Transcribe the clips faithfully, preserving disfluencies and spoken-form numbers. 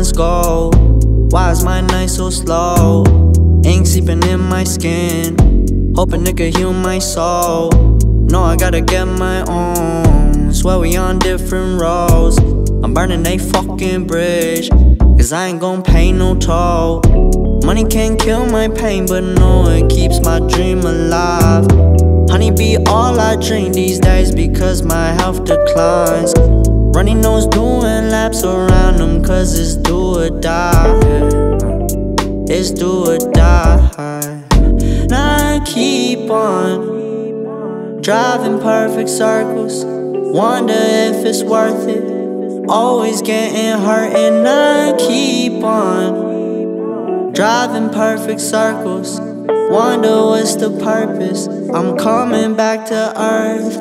ones go? Why is my night so slow? Ink seeping in my skin, hoping it could heal my soul. No, I gotta get my own. Swear we on different roads. I'm burning a fucking bridge, cause I ain't gon' pay no toll. Money can't kill my pain, but no, it keeps my dream alive. Honey be all I drink these days because my health declines. Runny nose doing laps around them cause it's do or die. It's do or die. Now I keep on driving perfect circles, wonder if it's worth it. Always getting hurt and I keep on driving perfect circles, wonder what's the purpose. I'm coming back to earth.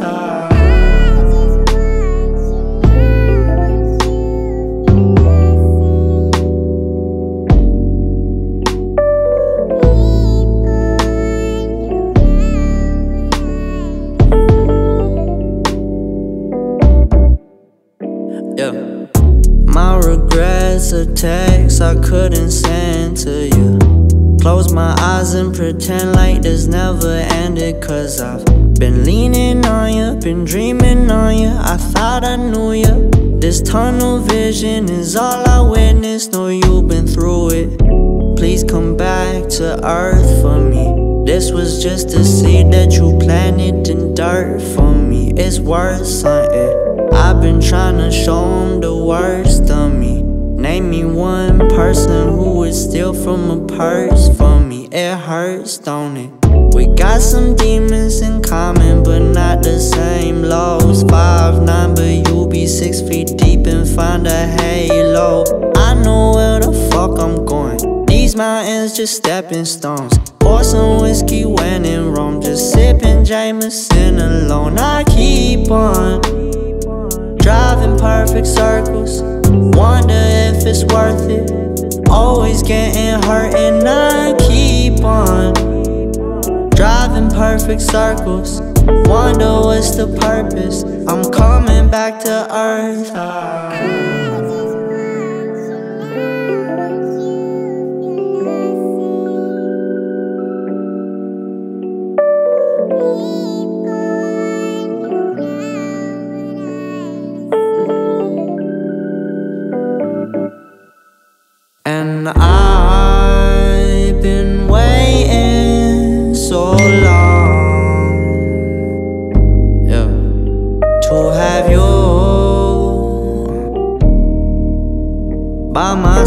Yeah. My regrets are texts I couldn't send to you. Close my eyes and pretend like this never ended, cause I've been leaning on you, been dreaming on you. I thought I knew you. This tunnel vision is all I witnessed. Know you've been through it. Please come back to earth for me. This was just a seed that you planted in dirt for me. It's worth something. I've been trying to show them the worst of me. Name me one person who would steal from a purse for me. It hurts, don't it? We got some demons in common, but not the same lows. Five nine, but you be six feet deep and find a halo. I know where the fuck I'm going. These mountains just stepping stones. Pour some whiskey when in Rome, just sipping Jameson alone. I keep on driving perfect circles, wonder if it's worth it. Always getting hurt and I keep on driving perfect circles, wonder what's the purpose. I'm coming back to earth. And I've been waiting so long, yeah, to have you by my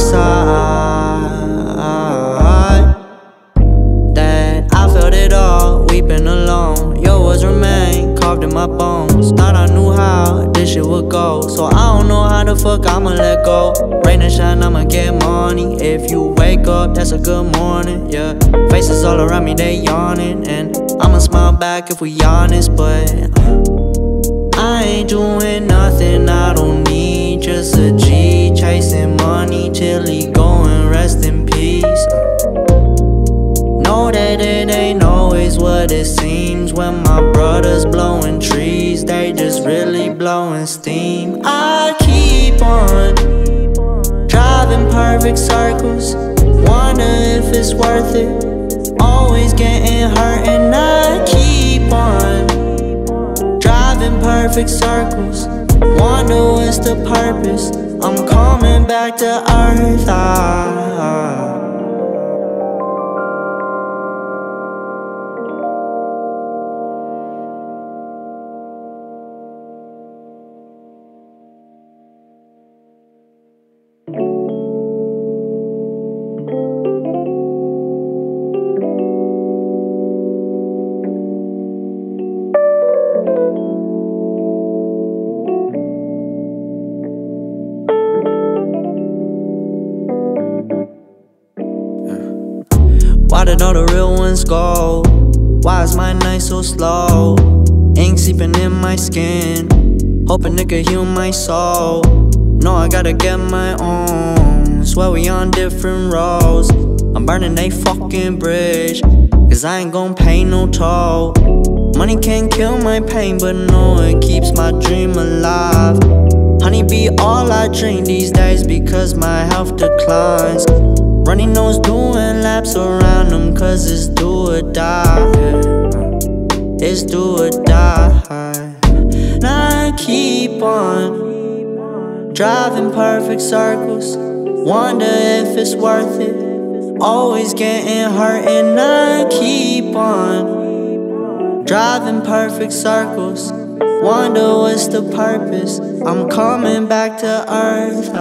side. That I felt it all, weeping alone. Your words remain carved in my bones. Thought I knew how this shit would go, so I don't know how the fuck I'ma let go. Rain and shine, I'ma get money. If you wake up, that's a good morning, yeah. Faces all around me, they yawning, and I'ma smile back if we honest. But uh, I ain't doing nothing I don't need. Just a G chasing money till he go and rest in peace. uh, Know that it ain't always what it seems. When my brothers blowing trees, they just really blowing steam. I keep on driving perfect circles, wonder if it's worth it. Always getting hurt and I keep on driving perfect circles, wonder what's the purpose. I'm coming back to earth. ah. Why did all the real ones go? Why is my night so slow? Ink seeping in my skin, hoping it could heal my soul. No, I gotta get my own. Swear we on different roads. I'm burning a fucking bridge, cause I ain't gon' pay no toll. Money can't kill my pain, but no, it keeps my dream alive. Honey be all I drink these days because my health declines. Running nose doing laps around them cause it's do or die. It's do or die. Now I keep on driving perfect circles, wonder if it's worth it. Always getting hurt and I keep on driving perfect circles, wonder what's the purpose. I'm coming back to earth.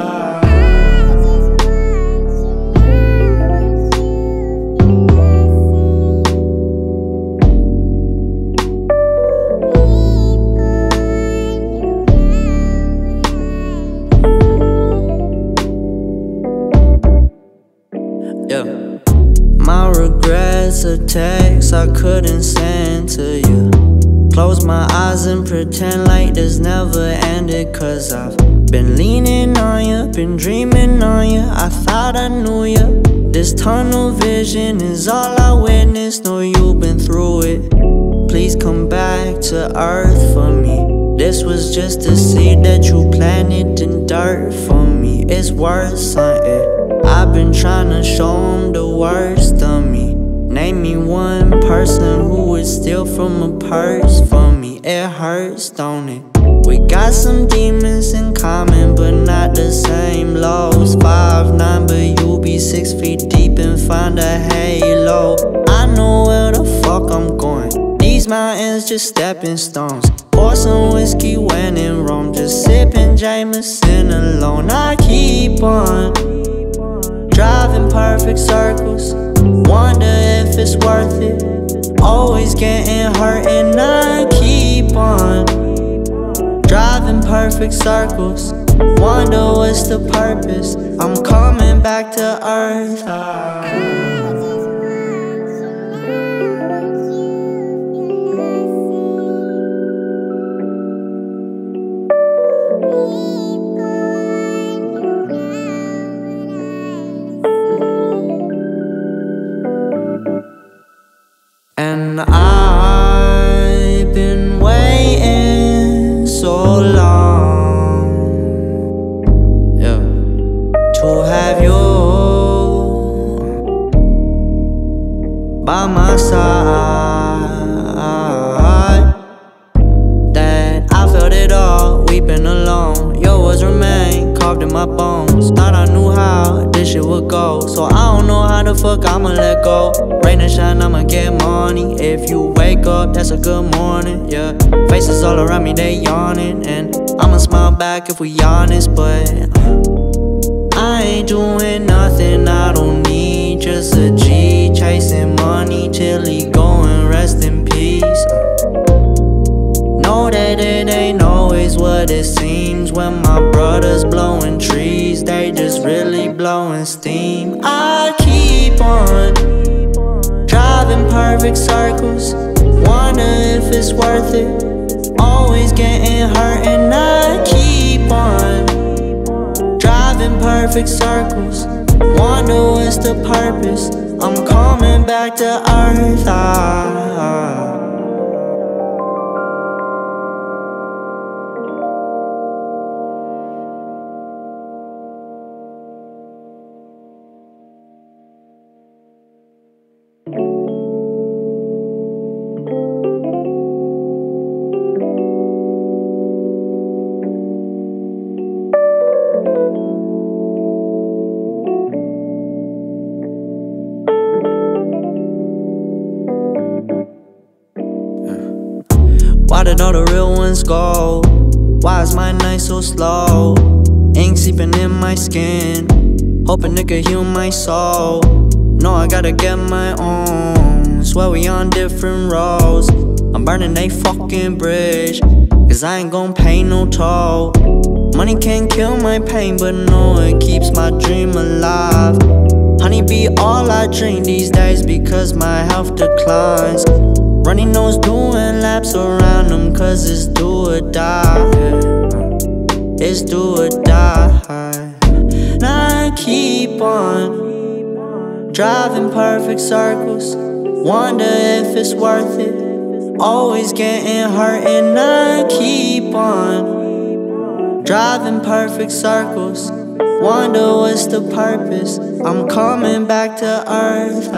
Yeah. My regrets are texts I couldn't send to you. Close my eyes and pretend like this never ended, cause I've been leaning on you, been dreaming on you. I thought I knew you. This tunnel vision is all I witnessed. Know you've been through it. Please come back to earth for me. This was just a seed that you planted in dirt for me. It's worth something. I've been trying to show them the worst of me. Name me one person who would steal from a purse for me. It hurts, don't it? We got some demons in common, but not the same lows. Five nine, but you be six feet deep and find a halo. I know where the fuck I'm going. These mountains just stepping stones. Pour some whiskey when in Rome, just sipping Jameson alone. I keep on driving perfect circles, wonder if it's worth it. Always getting hurt and I keep on driving perfect circles, wonder what's the purpose. I'm coming back to earth. And I've been waiting so long, yeah, to have you by my side. That I felt it all, weeping alone. Your words remain carved in my bones. Thought I knew how this shit would go, so I don't know how the fuck I'ma let go. Rain and shine, I'ma get money. If you wake up, that's a good morning, yeah. Faces all around me, they yawning, and I'ma smile back if we honest. But uh, I ain't doing nothing I don't need. Just a G chasing money till he go and rest in peace. Know that it ain't always what it seems. When my brothers blowing trees, they just really blowing steam. I keep on driving perfect circles, wonder if it's worth it. Always getting hurt and I keep on driving perfect circles, wonder what's the purpose. I'm coming back to earth. ah. Why did all the real ones go? Why is my night so slow? Ink seeping in my skin, hoping it could heal my soul. No, I gotta get my own. Swear we on different roads. I'm burning a fucking bridge, cause I ain't gon' pay no toll. Money can't kill my pain, but no, it keeps my dream alive. Honey be all I drink these days because my health declines. Running nose doing laps around them cause it's do or die. It's do or die. Now I keep on driving perfect circles, wonder if it's worth it. Always getting hurt and I keep on Driving perfect circles, wonder what's the purpose. I'm coming back to earth.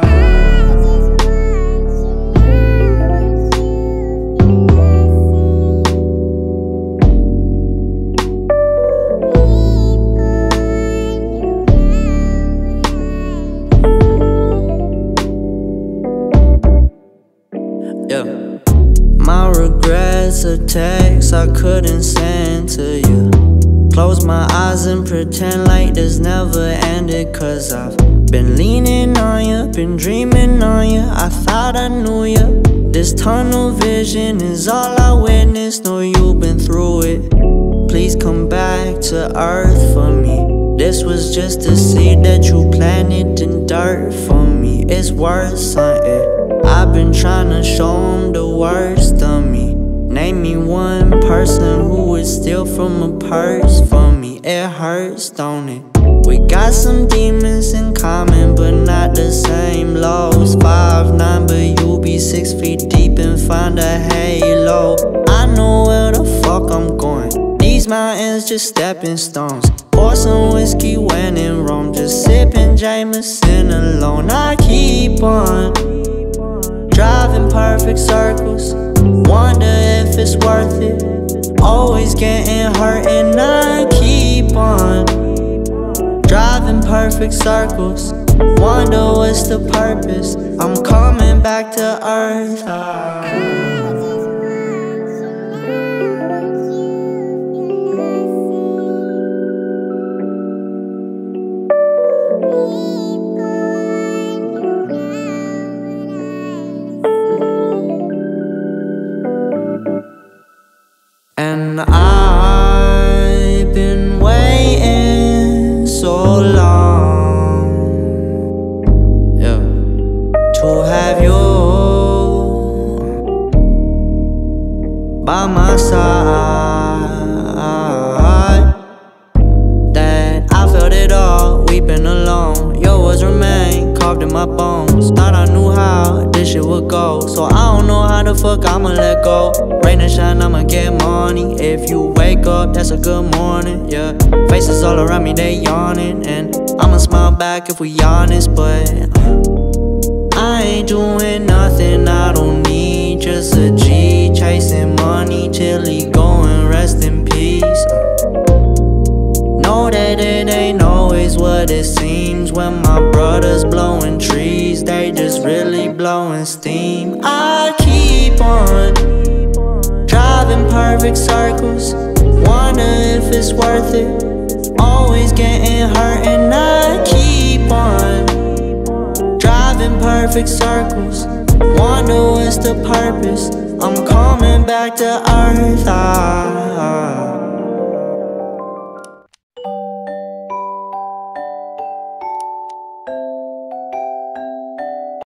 Yeah. My regrets are texts I couldn't send to you. Close my eyes and pretend like this never ended, cause I've been leaning on you, been dreaming on you. I thought I knew you. This tunnel vision is all I witnessed. Know you've been through it. Please come back to earth for me. This was just a seed that you planted in dirt for me. It's worth something. I've been trying to show them the worst of me. Name me one person who would steal from a purse for me. It hurts, don't it? We got some demons in common, but not the same lows. Five nine, but you be six feet deep and find a halo. I know where the fuck I'm going. These mountains just stepping stones. Pour some whiskey when in Rome, just sipping Jameson alone. I keep on driving perfect circles, wonder if it's worth it. Always getting hurt and I keep on driving perfect circles, wonder what's the purpose. I'm coming back to earth. And I've been waiting so long, yeah, to have you by my side. That I felt it all, weeping alone. Your words remain carved in my bones. Thought I knew how this shit would go, so I don't know how the fuck I'ma let go. Rain and shine, I'ma get money. If you wake up, that's a good morning, yeah. Faces all around me, they yawning, and I'ma smile back if we honest. But uh, I ain't doing nothing I don't need. Just a G chasing money till he go and rest in peace. Know that it ain't always what it seems. When my brothers blowing trees, they just really blowing steam. I keep on driving perfect circles, wonder if it's worth it. Always getting hurt and I keep on driving perfect circles, wonder what's the purpose. I'm coming back to earth. ah, ah.